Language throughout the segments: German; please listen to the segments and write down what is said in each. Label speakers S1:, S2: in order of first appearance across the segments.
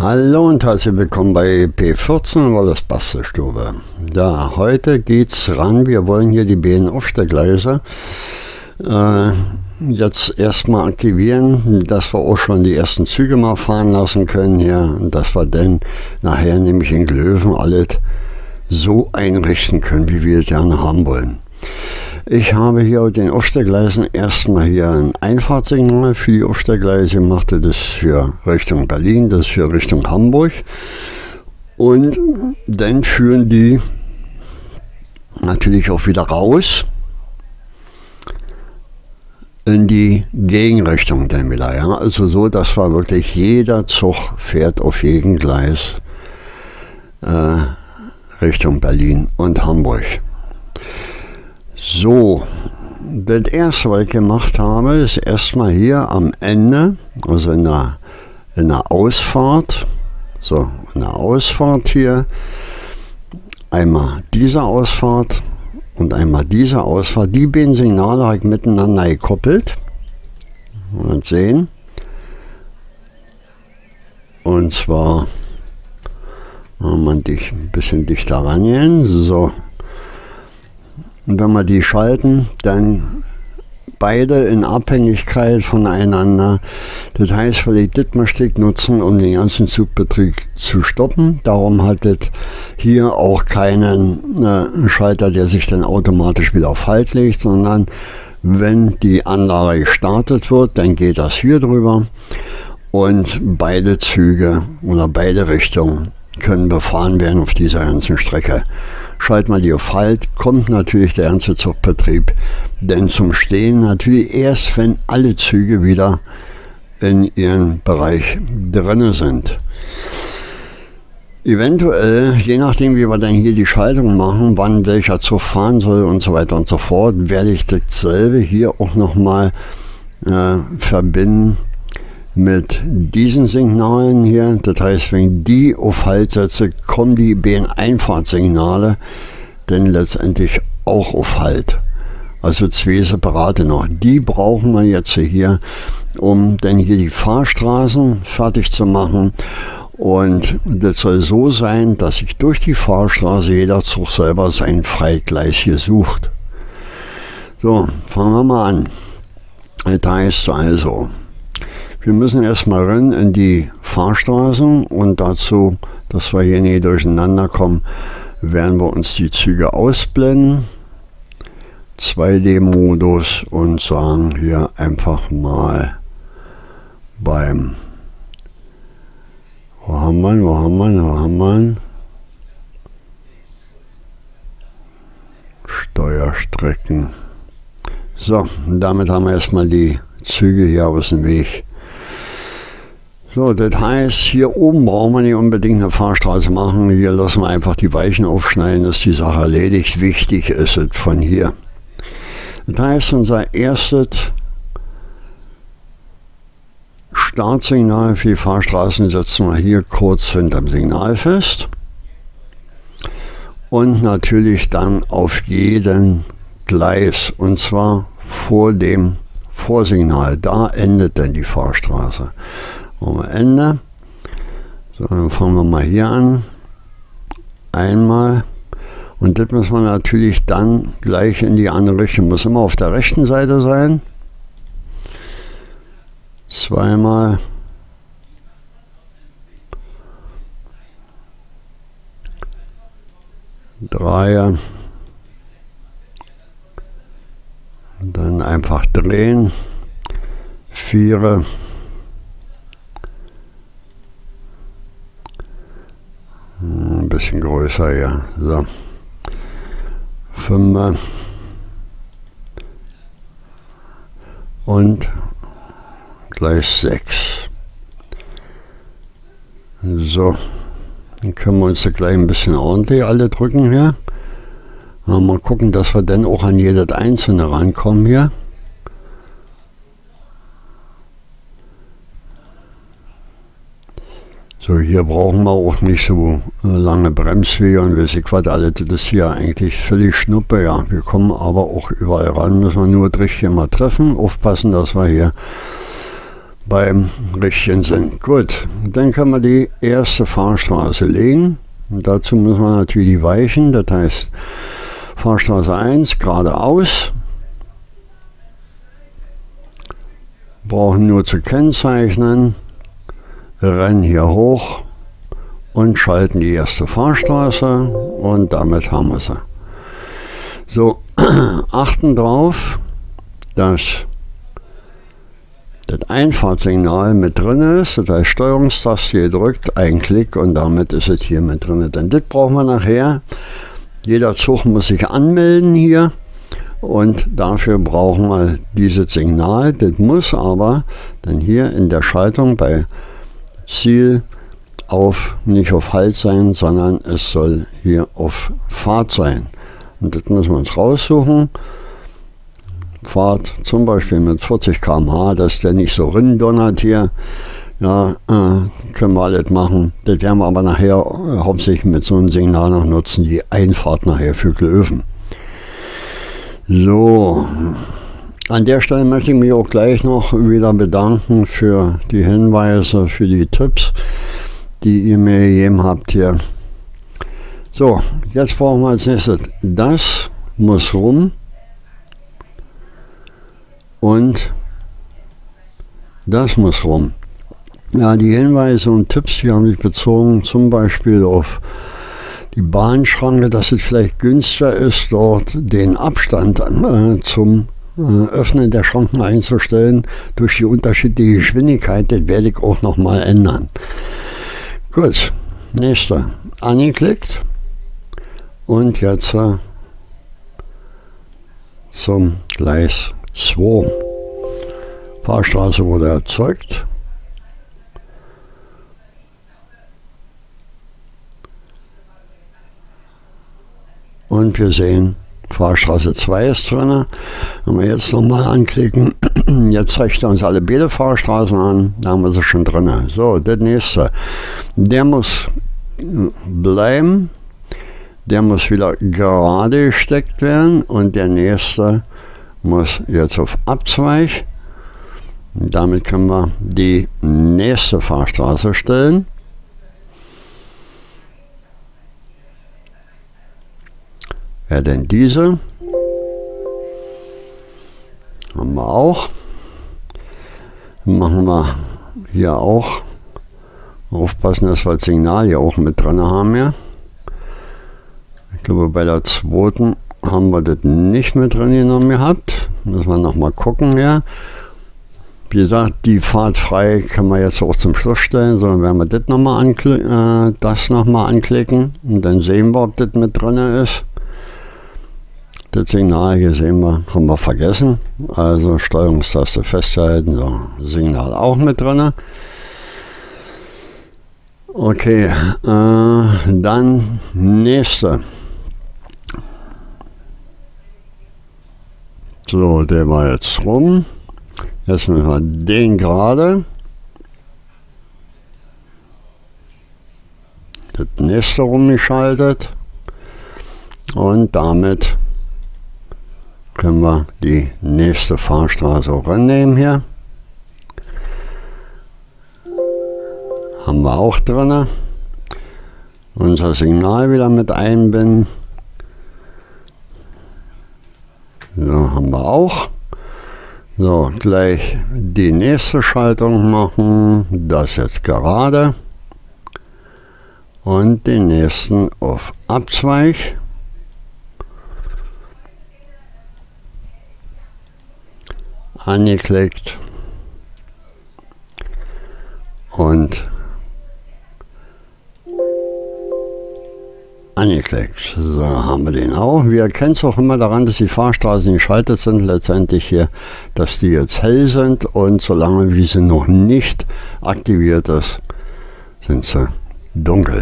S1: Hallo und herzlich willkommen bei P14 Wallace Bastelstube. Ja, heute geht's ran. Wir wollen hier die beiden Aufstellgleise jetzt erstmal aktivieren, dass wir auch schon die ersten Züge mal fahren lassen können hier und dass wir dann nachher nämlich in Glöwen alles so einrichten können, wie wir es gerne haben wollen. Ich habe hier auf den Aufstellgleisen erstmal hier ein Einfahrtsignal für die Aufstellgleise gemacht. Das ist für Richtung Berlin, das ist für Richtung Hamburg. Und dann führen die natürlich auch wieder raus in die Gegenrichtung dann wieder. Ja? Also so, dass wir wirklich jeder Zug fährt auf jedem Gleis Richtung Berlin und Hamburg. So, das erste, was ich gemacht habe, ist erstmal hier am Ende, also in der Ausfahrt, so in der Ausfahrt hier, einmal diese Ausfahrt und einmal diese Ausfahrt. Die beiden Signale habe ich miteinander gekoppelt. Mal sehen. Und zwar, wenn man ein bisschen dichter rangehen, so. Und wenn wir die schalten, dann beide in Abhängigkeit voneinander. Das heißt, weil ich das mal Stück nutzen, um den ganzen Zugbetrieb zu stoppen. Darum hat es hier auch keinen Schalter, der sich dann automatisch wieder auf Halt legt, sondern wenn die Anlage gestartet wird, dann geht das hier drüber und beide Züge oder beide Richtungen können befahren werden auf dieser ganzen Strecke. Schalten wir die auf Halt, kommt natürlich der ganze Zugbetrieb denn zum Stehen natürlich erst, wenn alle Züge wieder in ihrem Bereich drin sind. Eventuell, je nachdem wie wir dann hier die Schaltung machen, wann welcher Zug fahren soll und so weiter und so fort, werde ich dasselbe hier auch nochmal verbinden mit diesen Signalen hier. Das heißt, wenn ich die auf Halt setze, kommen die beiden Einfahrtsignale dann letztendlich auch auf Halt. Also zwei separate noch. Die brauchen wir jetzt hier, um dann hier die Fahrstraßen fertig zu machen. Und das soll so sein, dass sich durch die Fahrstraße jeder Zug selber sein Freigleis hier sucht. So, fangen wir mal an. Das heißt also, wir müssen erstmal rein in die Fahrstraßen und dazu, dass wir hier nicht durcheinander kommen, werden wir uns die Züge ausblenden. 2D-Modus und sagen hier einfach mal beim, wo haben wir Steuerstrecken. So, und damit haben wir erstmal die Züge hier aus dem Weg. So, das heißt, hier oben brauchen wir nicht unbedingt eine Fahrstraße machen. Hier lassen wir einfach die Weichen aufschneiden, ist die Sache erledigt. Wichtig ist es von hier. Das heißt, unser erstes Startsignal für die Fahrstraßen setzen wir hier kurz hinterm Signal fest. Und natürlich dann auf jeden Gleis, und zwar vor dem Vorsignal. Da endet dann die Fahrstraße. Am Ende. So, dann fangen wir mal hier an. Einmal. Und das müssen wir natürlich dann gleich in die andere Richtung. Muss immer auf der rechten Seite sein. Zweimal. Drei. Dann einfach drehen. 4. Ein bisschen größer hier. So. 5. Und gleich 6. So. Dann können wir uns da gleich ein bisschen ordentlich alle drücken hier. Mal gucken, dass wir dann auch an jedes einzelne rankommen hier. So, hier brauchen wir auch nicht so lange Bremswege und weiß ich was, alles das ist hier eigentlich völlig Schnuppe, ja. Wir kommen aber auch überall ran, müssen wir nur das Richtige mal treffen, aufpassen, dass wir hier beim richtigen sind. Gut, dann können wir die erste Fahrstraße legen. Und dazu müssen wir natürlich die Weichen, das heißt Fahrstraße 1 geradeaus. Brauchen nur zu kennzeichnen, rennen hier hoch und schalten die erste Fahrstraße und damit haben wir sie. So, achten drauf, dass das Einfahrtsignal mit drin ist, das heißt Steuerungstaste hier drückt, ein Klick und damit ist es hier mit drin. Denn das brauchen wir nachher. Jeder Zug muss sich anmelden hier und dafür brauchen wir dieses Signal. Das muss aber dann hier in der Schaltung bei Ziel nicht auf Halt sein, sondern es soll hier auf Fahrt sein. Und das müssen wir uns raussuchen. Fahrt zum Beispiel mit 40 km/h, dass der nicht so rindonnert hier. Ja, können wir alles machen. Das werden wir aber nachher hauptsächlich mit so einem Signal noch nutzen, die Einfahrt nachher für Glöwen. So, an der Stelle möchte ich mich auch gleich noch wieder bedanken für die Hinweise, für die Tipps, die ihr mir gegeben habt hier. So, jetzt brauchen wir als nächstes, das muss rum und das muss rum. Ja, die Hinweise und Tipps, die haben sich bezogen zum Beispiel auf die Bahnschranke, dass es vielleicht günstiger ist, dort den Abstand zum Öffnen der Schranken einzustellen durch die unterschiedliche Geschwindigkeit. Das werde ich auch nochmal ändern. Gut, nächster. Angeklickt und jetzt zum Gleis 2. Fahrstraße wurde erzeugt. Und wir sehen, Fahrstraße 2 ist drin. Wenn wir jetzt nochmal anklicken, jetzt zeigt er uns alle beide Fahrstraßen an, da haben wir sie schon drin. So, das nächste. Der muss bleiben, der muss wieder gerade gesteckt werden und der nächste muss jetzt auf Abzweig. Damit können wir die nächste Fahrstraße stellen. Ja, denn diese haben wir auch. Machen wir hier auch. Aufpassen, dass wir das Signal hier auch mit drin haben. Ja. Ich glaube, bei der zweiten haben wir das nicht mit drin genommen gehabt. Müssen wir nochmal gucken. Ja. Wie gesagt, die Fahrt frei können wir jetzt auch zum Schluss stellen. So, dann werden wir das nochmal anklicken und dann sehen wir, ob das mit drin ist. Das Signal hier sehen wir, haben wir vergessen. Also Steuerungstaste festhalten, so Signal auch mit drin. Okay, dann nächste. So, der war jetzt rum. Jetzt müssen wir den gerade. Das nächste rumgeschaltet. Und damit können wir die nächste Fahrstraße auch rannehmen hier. Haben wir auch drin. Unser Signal wieder mit einbinden. So, haben wir auch. So, gleich die nächste Schaltung machen. Das jetzt gerade. Und den nächsten auf Abzweig. Angeklickt und angeklickt. So, haben wir den auch. Wir erkennen es auch immer daran, dass die Fahrstraßen geschaltet sind, letztendlich hier, dass die jetzt hell sind und solange wie sie noch nicht aktiviert ist, sind sie dunkel.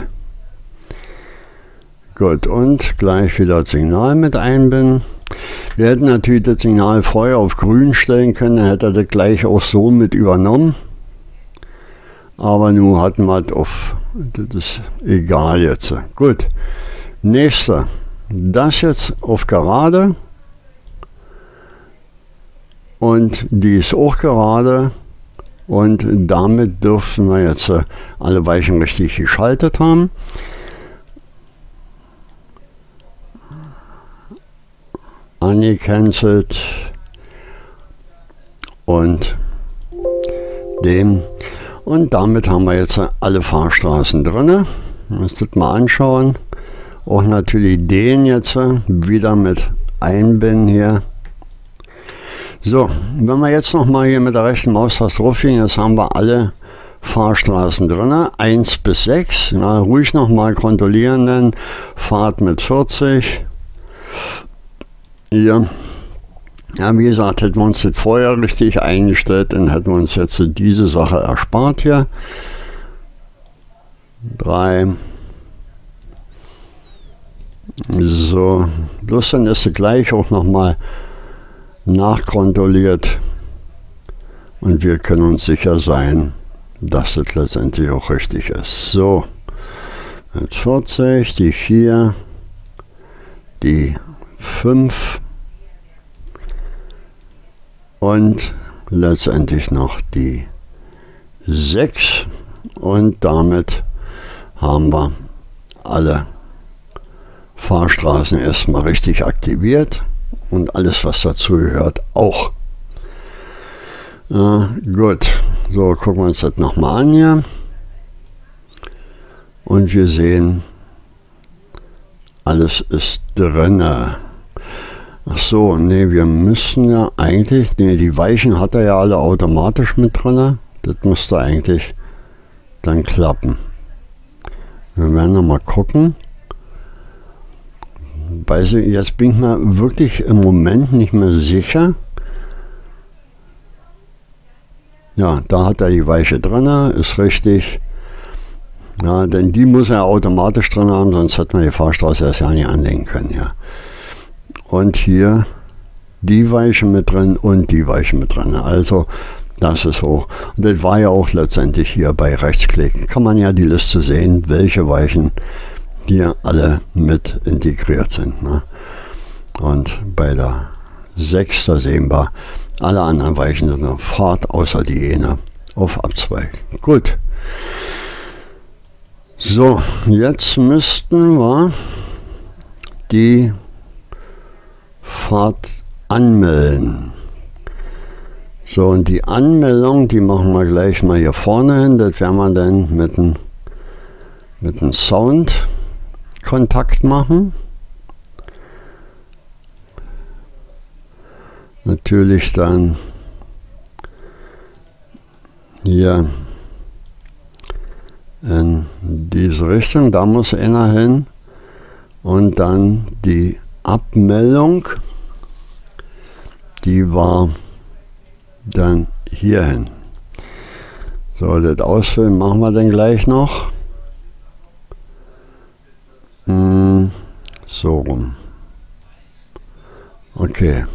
S1: Gut, und gleich wieder das Signal mit einbinden. Wir hätten natürlich das Signal vorher auf grün stellen können, dann hätte er das gleich auch so mit übernommen. Aber nun hatten wir es auf, das ist egal jetzt. Gut, nächster. Das jetzt auf gerade. Und die ist auch gerade. Und damit dürften wir jetzt alle Weichen richtig geschaltet haben. Angecancelt und dem. Und damit haben wir jetzt alle Fahrstraßen drin. Müsstet mal anschauen. Auch natürlich den jetzt wieder mit einbinden hier. So, wenn wir jetzt noch mal hier mit der rechten Maustaste drauf gehen, jetzt haben wir alle Fahrstraßen drin, 1 bis 6. Na, ruhig noch mal kontrollieren, denn Fahrt mit 40. Hier. Ja, wie gesagt, hätten wir uns das vorher richtig eingestellt, dann hätten wir uns jetzt diese Sache erspart hier. 3. So, bloß dann ist es gleich auch noch mal nachkontrolliert und wir können uns sicher sein, dass es letztendlich auch richtig ist. So, mit 40, die 4, die 5 und letztendlich noch die 6 und damit haben wir alle Fahrstraßen erstmal richtig aktiviert. Und alles, was dazu gehört, auch. Gut, so gucken wir uns das nochmal an hier. Und wir sehen, alles ist drin. Ach so, nee, wir müssen ja eigentlich, nee, die Weichen hat er ja alle automatisch mit drin. Das müsste eigentlich dann klappen. Wir werden nochmal gucken. Jetzt bin ich mir wirklich im Moment nicht mehr sicher. Ja, da hat er die Weiche drin, ist richtig. Ja, denn die muss er automatisch drin haben, sonst hätten wir die Fahrstraße erst ja nicht anlegen können. Ja. Und hier die Weiche mit drin und die Weiche mit drin. Also das ist so. Und das war ja auch letztendlich hier bei Rechtsklick. Kann man ja die Liste sehen, welche Weichen hier alle mit integriert sind. Ne? Und bei der 6, da sehen wir, alle anderen Weichen sind auf Fahrt, außer die jene auf Abzweig. Gut. So, jetzt müssten wir die Fahrt anmelden. So, und die Anmeldung, die machen wir gleich mal hier vorne hin. Das werden wir dann mit dem Sound Kontakt machen. Natürlich dann hier in diese Richtung, da muss einer hin und dann die Abmeldung, die war dann hier hin. So, das Ausfüllen machen wir dann gleich noch. So rum. Okay.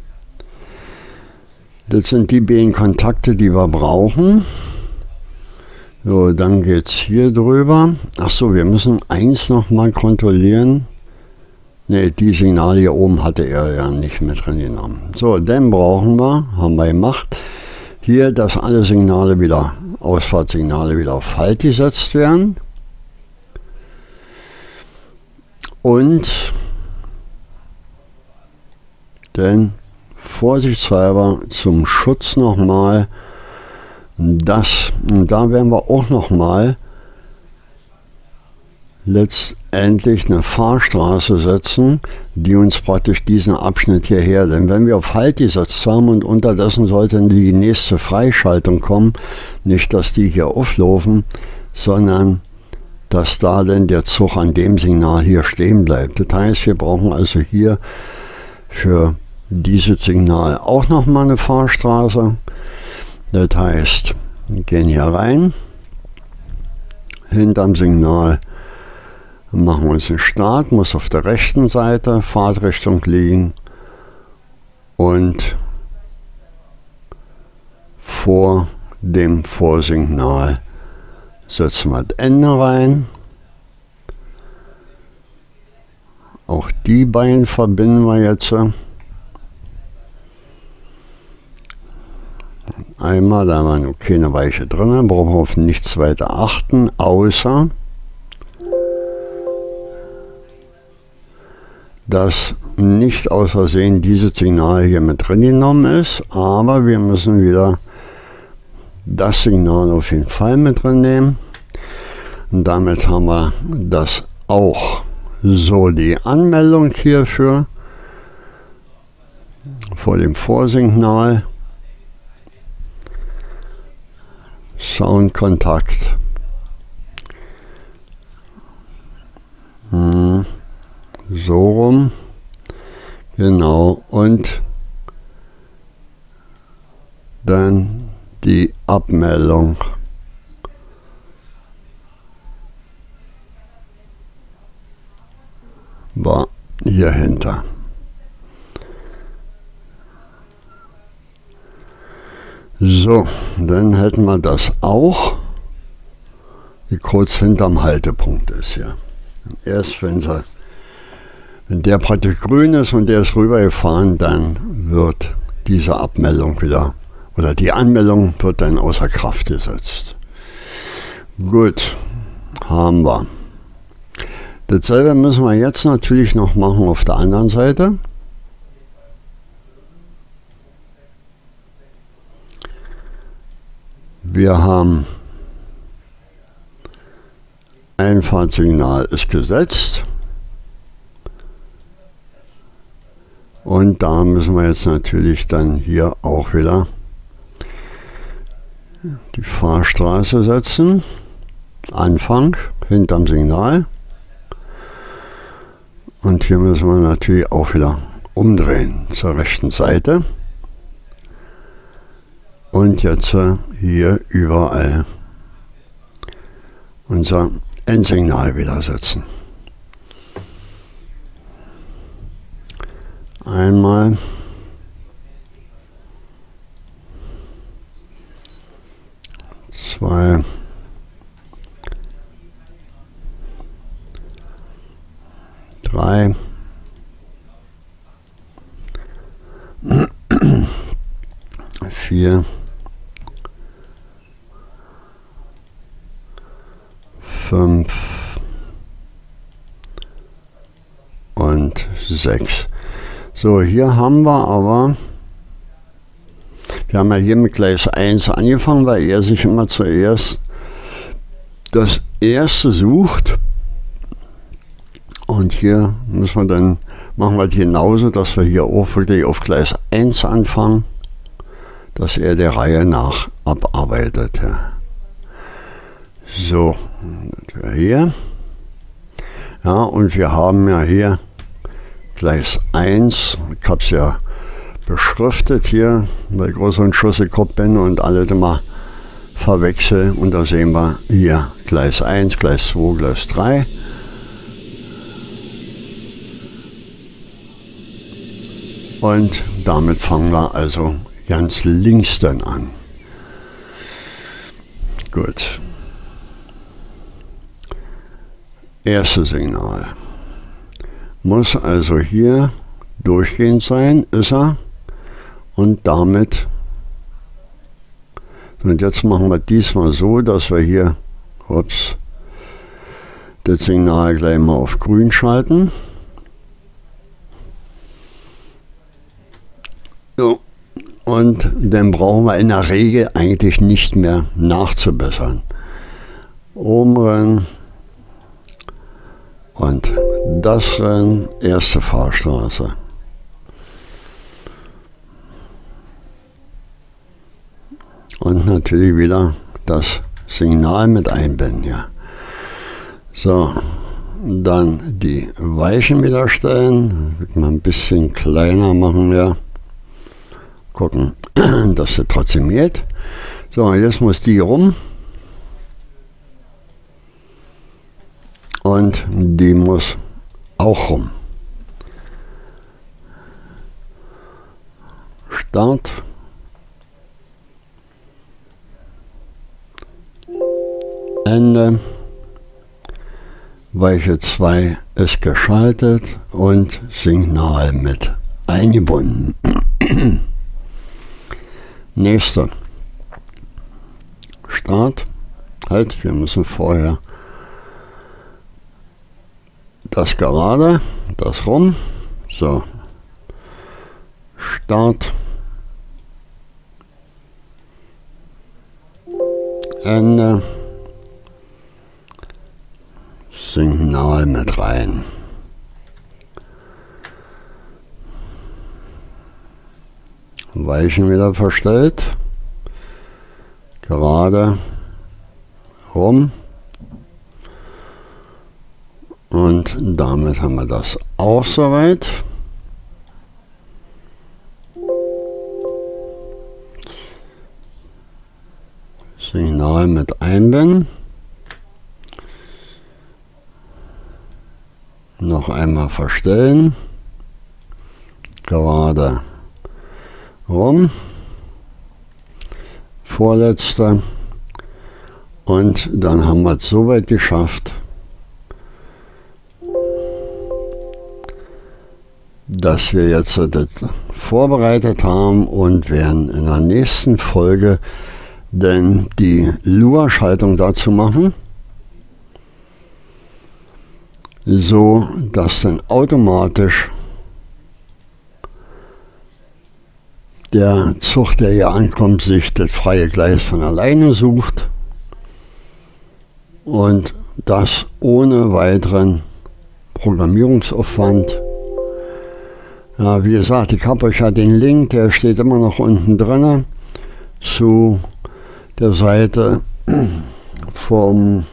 S1: Das sind die beiden Kontakte, die wir brauchen. So, dann geht es hier drüber. Achso, wir müssen eins nochmal kontrollieren. Ne, die Signale hier oben hatte er ja nicht mit drin genommen. So, dann brauchen wir, haben wir gemacht, hier, dass alle Signale wieder, Ausfahrtssignale wieder auf Halt gesetzt werden. Und dann vorsichtshalber zum Schutz nochmal das, da werden wir auch nochmal letztendlich eine Fahrstraße setzen, die uns praktisch diesen Abschnitt hierher, denn wenn wir auf Halt gesetzt haben und unterdessen sollte die nächste Freischaltung kommen, nicht dass die hier auflaufen, sondern dass da denn der Zug an dem Signal hier stehen bleibt. Das heißt, wir brauchen also hier für dieses Signal auch nochmal eine Fahrstraße. Das heißt, wir gehen hier rein, hinterm Signal machen wir uns einen Start, muss auf der rechten Seite Fahrtrichtung liegen und vor dem Vorsignal setzen wir das Ende rein. Auch die beiden verbinden wir jetzt. einmal, da war noch keine Weiche drin, brauchen wir auf nichts weiter achten, außer dass nicht aus Versehen dieses Signal hier mit drin genommen ist, aber wir müssen wieder das Signal auf jeden Fall mit drin nehmen. Und damit haben wir das auch. So, die Anmeldung hierfür vor dem Vorsignal. Soundkontakt. So rum. Genau. Und dann die Abmeldung. War hier hinter. So, dann hätten wir das auch, die kurz hinterm Haltepunkt ist hier. Erst wenn der praktisch grün ist und der ist rübergefahren, dann wird diese Abmeldung wieder, oder die Anmeldung wird dann außer Kraft gesetzt. Gut, haben wir. Dasselbe müssen wir jetzt natürlich noch machen auf der anderen Seite. Wir haben Einfahrtsignal ist gesetzt. Und da müssen wir jetzt natürlich dann hier auch wieder die Fahrstraße setzen. Anfang, hinterm Signal. Und hier müssen wir natürlich auch wieder umdrehen zur rechten Seite. Und jetzt hier überall unser Endsignal wieder setzen. Einmal. Zwei. Drei. Vier. 5 und 6. So, hier haben wir aber, wir haben ja hier mit Gleis 1 angefangen, weil er sich immer zuerst das erste sucht. Und hier müssen wir dann, machen wir genauso, dass wir hier auch wirklich auf Gleis 1 anfangen, dass er der Reihe nach abarbeitet. Ja. So, hier. Ja, und wir haben ja hier Gleis 1. Ich habe es ja beschriftet hier, weil ich groß und Schussekopf bin und alle immer verwechseln. Und da sehen wir hier Gleis 1, Gleis 2, Gleis 3. Und damit fangen wir also ganz links dann an. Gut. Erstes Signal. Muss also hier durchgehend sein, ist er. Und damit, und jetzt machen wir diesmal so, dass wir hier, ups, das Signal gleich mal auf grün schalten. So. Und dann brauchen wir in der Regel eigentlich nicht mehr nachzubessern. Oben rein. Und das Rennen, erste Fahrstraße. Und natürlich wieder das Signal mit einbinden. Ja. So, dann die Weichen wieder stellen. Mal ein bisschen kleiner machen wir. Gucken, dass sie trotzdem geht. So, jetzt muss die rum. Und die muss auch rum. Start. Ende. Weiche 2 ist geschaltet und Signal mit eingebunden. Nächster. Start. Halt, wir müssen vorher das gerade, das rum. So. Start. Ende. Signal mit rein. Weichen wieder verstellt. Gerade rum. Und damit haben wir das auch soweit. Signal mit einbinden. Noch einmal verstellen. Gerade rum. Vorletzte. Und dann haben wir es soweit geschafft, dass wir jetzt das vorbereitet haben und werden in der nächsten Folge dann die Lua-Schaltung dazu machen, so dass dann automatisch der Zug, der hier ankommt, sich das freie Gleis von alleine sucht und das ohne weiteren Programmierungsaufwand. Ja, wie gesagt, ich habe euch ja den Link, der steht immer noch unten drin, zu der Seite vom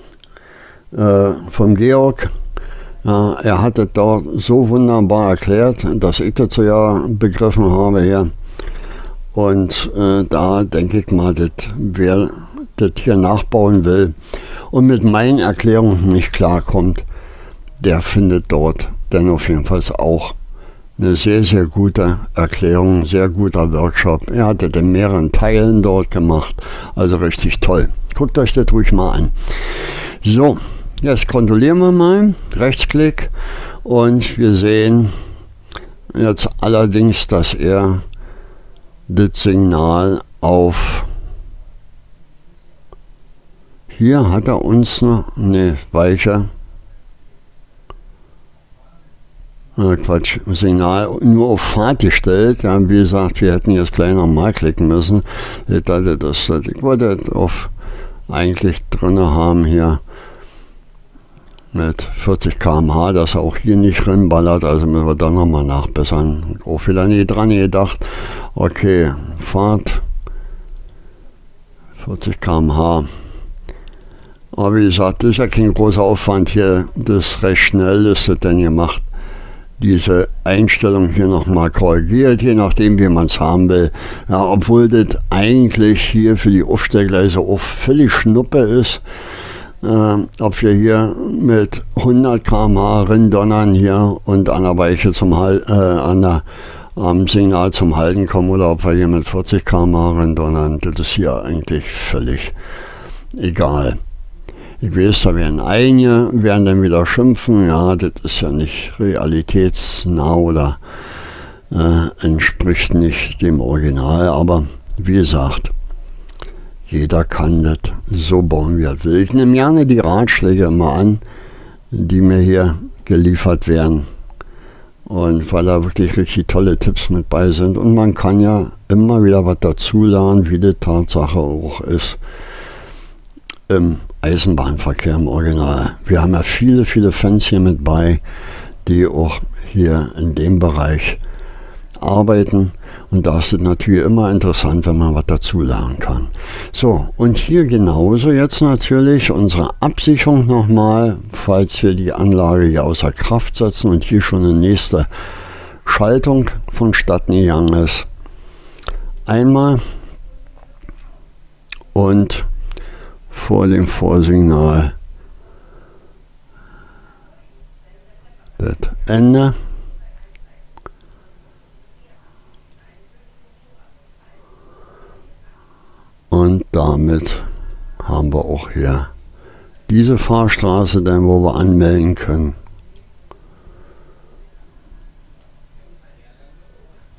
S1: Georg. Ja, er hat es dort so wunderbar erklärt, dass ich das ja begriffen habe hier. Und da denke ich mal, wer das hier nachbauen will und mit meinen Erklärungen nicht klarkommt, der findet dort dann auf jeden Fall auch eine sehr, sehr gute Erklärung, sehr guter Workshop. Er hat das in mehreren Teilen dort gemacht, also richtig toll. Guckt euch das ruhig mal an. So, jetzt kontrollieren wir mal, Rechtsklick, und wir sehen jetzt allerdings, dass er das Signal auf, hier hat er uns noch eine weiche, Signal nur auf Fahrt gestellt. Ja, wie gesagt, wir hätten jetzt gleich nochmal klicken müssen. Ich wollte das auf eigentlich drin haben hier mit 40 km/h, dass er auch hier nicht rinballert, also müssen wir dann nochmal nachbessern. Auch wieder nie dran gedacht. Okay, Fahrt 40 km/h. Aber wie gesagt, das ist ja kein großer Aufwand hier, das recht schnell ist das denn gemacht. Diese Einstellung hier nochmal korrigiert, je nachdem wie man es haben will. Ja, obwohl das eigentlich hier für die Aufstellgleise auch völlig Schnuppe ist. Ob wir hier mit 100 km/h donnern hier und an der Weiche am Signal zum Halten kommen, oder ob wir hier mit 40 km/h donnern, das ist hier eigentlich völlig egal. Ich weiß, da werden einige dann wieder schimpfen, ja, das ist ja nicht realitätsnah oder entspricht nicht dem Original, aber wie gesagt, jeder kann das so bauen, wie er will. Ich nehme gerne die Ratschläge immer an, die mir hier geliefert werden, und weil da wirklich richtig tolle Tipps mit bei sind, und man kann ja immer wieder was dazulernen, wie die Tatsache auch ist im Eisenbahnverkehr im Original. Wir haben ja viele, viele Fans hier mit bei, die auch hier in dem Bereich arbeiten, und da ist es natürlich immer interessant, wenn man was dazu lernen kann. So, und hier genauso jetzt natürlich unsere Absicherung nochmal, falls wir die Anlage hier außer Kraft setzen und hier schon eine nächste Schaltung vonstatten gegangen ist. Einmal und vor dem Vorsignal das Ende. Und damit haben wir auch hier diese Fahrstraße, dann wo wir anmelden können.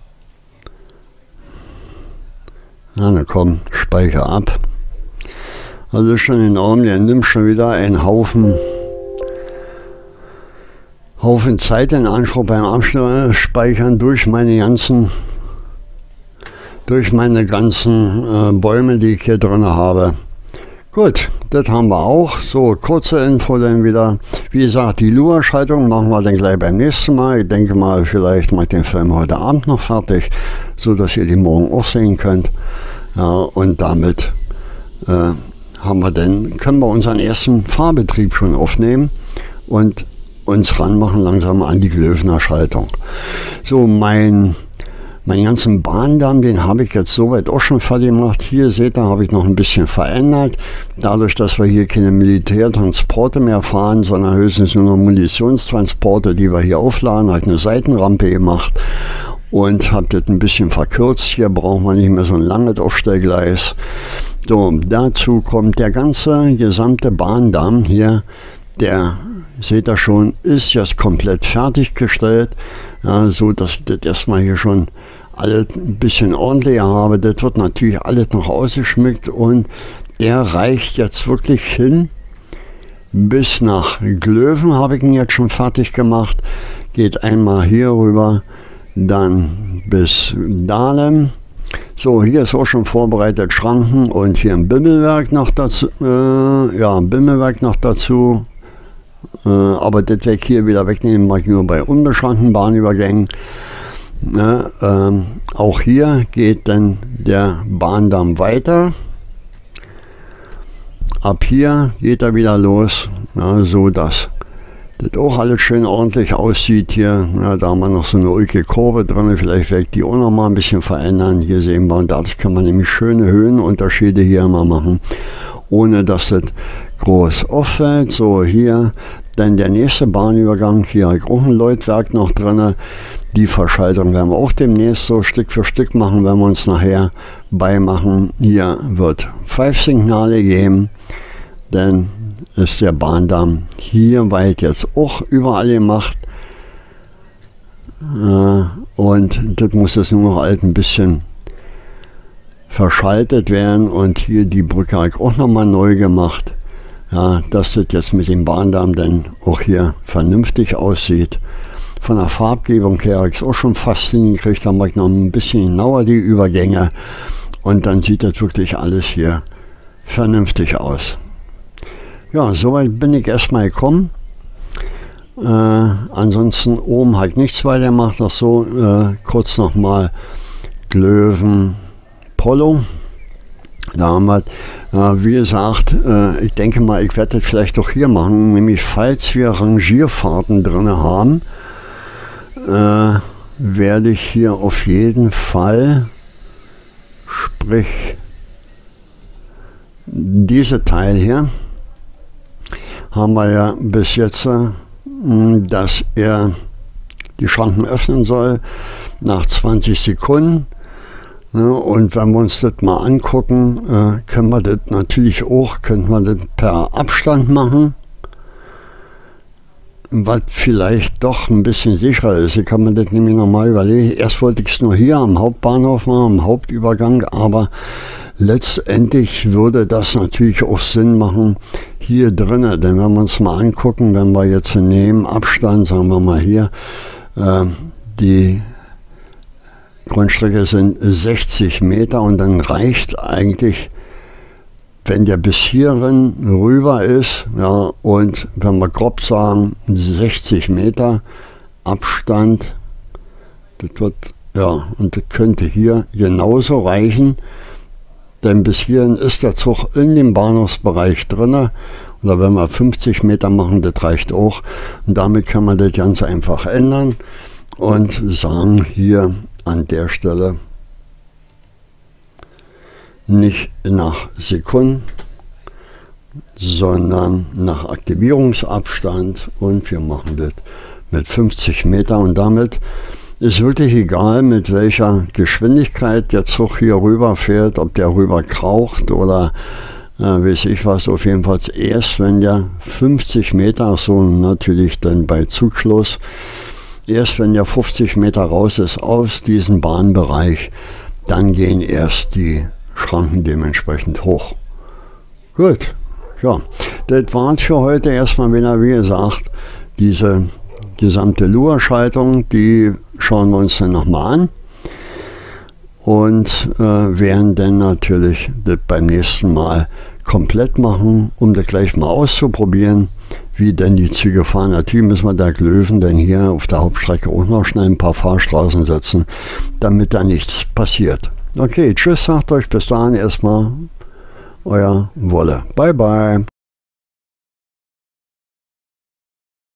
S1: Na, dann komm, speicher ab. Also schon enorm, der nimmt schon wieder einen Haufen Zeit in Anspruch beim Abspeichern durch meine ganzen Bäume, die ich hier drin habe. Gut, das haben wir auch. So, kurze Info dann wieder. Wie gesagt, die Lua-Schaltung machen wir dann gleich beim nächsten Mal. Ich denke mal, vielleicht mache ich den Film heute Abend noch fertig, so dass ihr den morgen auch sehen könnt. Ja, und damit können wir unseren ersten Fahrbetrieb schon aufnehmen und uns ranmachen langsam an die Glöwener Schaltung. So, meinen ganzen Bahndamm, den habe ich jetzt soweit auch schon fertig gemacht. Hier seht ihr, habe ich noch ein bisschen verändert. Dadurch, dass wir hier keine Militärtransporte mehr fahren, sondern höchstens nur noch Munitionstransporte, die wir hier aufladen, habe ich eine Seitenrampe gemacht und habe das ein bisschen verkürzt. Hier braucht man nicht mehr so ein langes Aufstellgleis. So, dazu kommt der gesamte Bahndamm hier, der, seht ihr schon, ist jetzt komplett fertiggestellt, ja, so dass ich das erstmal hier schon alles ein bisschen ordentlicher habe. Das wird natürlich alles noch ausgeschmückt und der reicht jetzt wirklich hin bis nach Glöwen, habe ich ihn jetzt schon fertig gemacht. Geht einmal hier rüber, dann bis Dahlem. So, hier ist auch schon vorbereitet Schranken und hier ein Bimmelwerk noch dazu. Aber das weg hier wieder wegnehmen, mache ich nur bei unbeschränkten Bahnübergängen. Auch hier geht dann der Bahndamm weiter. Ab hier geht er wieder los, so dass das auch alles schön ordentlich aussieht hier. Da haben wir noch so eine ulkige Kurve drin, vielleicht werde ich die auch noch mal ein bisschen verändern. Hier sehen wir, und dadurch kann man nämlich schöne Höhenunterschiede hier immer machen, ohne dass das groß auffällt. So, hier dann der nächste Bahnübergang, hier habe ich auch ein Läutwerk noch drin. Die Verschaltung werden wir auch demnächst so Stück für Stück machen, wenn wir uns nachher beimachen. Hier wird Pfeifsignale geben, denn ist der Bahndamm hier weit jetzt auch überall gemacht. Und das muss jetzt nur noch halt ein bisschen verschaltet werden. Und hier die Brücke habe ich auch nochmal neu gemacht. Ja, dass das jetzt mit dem Bahndamm dann auch hier vernünftig aussieht. Von der Farbgebung her habe ich es auch schon fast hingekriegt. Da mache ich noch ein bisschen genauer die Übergänge. Und dann sieht das wirklich alles hier vernünftig aus. Ja, soweit bin ich erstmal gekommen. Ansonsten oben habe ich nichts weiter gemacht. Ach so, kurz nochmal Glöwen, Polo. Da haben wir, wie gesagt, ich denke mal, ich werde das vielleicht doch hier machen. Nämlich, falls wir Rangierfahrten drin haben, werde ich hier auf jeden Fall, sprich, diese Teil hier, haben wir ja bis jetzt, dass er die Schranken öffnen soll nach 20 Sekunden. Und wenn wir uns das mal angucken, können wir das natürlich auch, könnten wir das per Abstand machen, was vielleicht doch ein bisschen sicherer ist. Ich kann mir das nämlich nochmal überlegen. Erst wollte ich es nur hier am Hauptbahnhof machen, am Hauptübergang, aber letztendlich würde das natürlich auch Sinn machen hier drinnen. Denn wenn wir uns mal angucken, wenn wir jetzt nehmen Abstand, sagen wir mal hier, die Grundstrecke sind 60 Meter und dann reicht eigentlich, wenn der bis hierhin rüber ist, ja, und wenn wir grob sagen 60 Meter Abstand, das wird, ja, und das könnte hier genauso reichen, denn bis hierhin ist der Zug in dem Bahnhofsbereich drin. Oder wenn wir 50 Meter machen, das reicht auch. Und damit kann man das ganz einfach ändern und sagen hier an der Stelle nicht nach Sekunden, sondern nach Aktivierungsabstand, und wir machen das mit 50 Meter und damit ist wirklich egal, mit welcher Geschwindigkeit der Zug hier rüber fährt, ob der rüber kraucht oder weiß ich was, auf jeden Fall erst wenn der 50 Meter, so natürlich dann bei Zugschluss, erst wenn der 50 Meter raus ist aus diesem Bahnbereich, dann gehen erst die Schranken dementsprechend hoch. Gut, ja, das war's für heute erstmal wieder, wie gesagt, diese gesamte Lua-Schaltung, die schauen wir uns dann nochmal an und werden dann natürlich das beim nächsten Mal komplett machen, um das gleich mal auszuprobieren, wie denn die Züge fahren. Natürlich müssen wir da Löwen denn hier auf der Hauptstrecke auch noch schnell ein paar Fahrstraßen setzen, damit da nichts passiert. Okay, tschüss, sagt euch bis dahin erstmal euer Wolle. Bye bye.